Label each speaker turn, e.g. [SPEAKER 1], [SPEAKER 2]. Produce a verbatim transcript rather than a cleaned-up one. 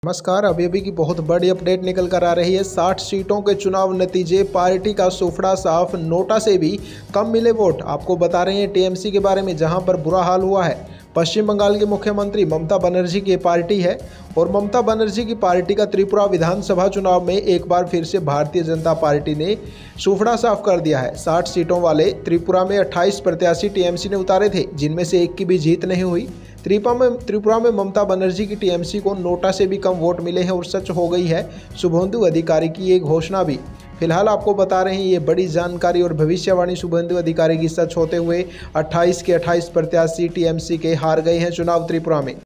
[SPEAKER 1] नमस्कार। अभी अभी की बहुत बड़ी अपडेट निकल कर आ रही है। साठ सीटों के चुनाव नतीजे, पार्टी का सुफड़ा साफ, नोटा से भी कम मिले वोट। आपको बता रहे हैं टीएमसी के बारे में, जहां पर बुरा हाल हुआ है। पश्चिम बंगाल की मुख्यमंत्री ममता बनर्जी की पार्टी है और ममता बनर्जी की पार्टी का त्रिपुरा विधानसभा चुनाव में एक बार फिर से भारतीय जनता पार्टी ने सुफड़ा साफ कर दिया है। साठ सीटों वाले त्रिपुरा में अट्ठाईस प्रत्याशी टीएमसी ने उतारे थे, जिनमें से एक की भी जीत नहीं हुई। त्रिपुरा में त्रिपुरा में ममता बनर्जी की टीएमसी को नोटा से भी कम वोट मिले हैं और सच हो गई है शुभेंदु अधिकारी की ये घोषणा भी। फिलहाल आपको बता रहे हैं ये बड़ी जानकारी और भविष्यवाणी शुभेंदु अधिकारी की सच होते हुए अट्ठाईस के अट्ठाईस प्रत्याशी टीएमसी के हार गए हैं चुनाव त्रिपुरा में।